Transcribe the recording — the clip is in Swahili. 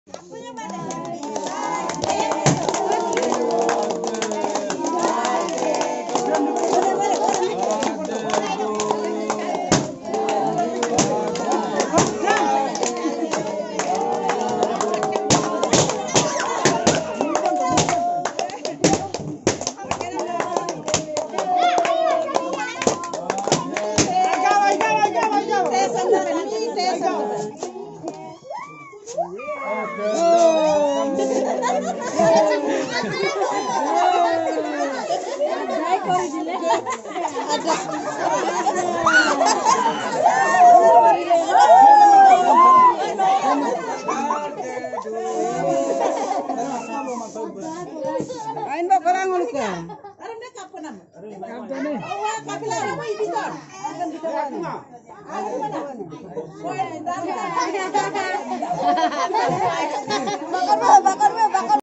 Ain ba parang ulo ka? Alam na ka po naman. Kapta ni. Kapilala mo ibig doon. Alam mo na. Alam mo na.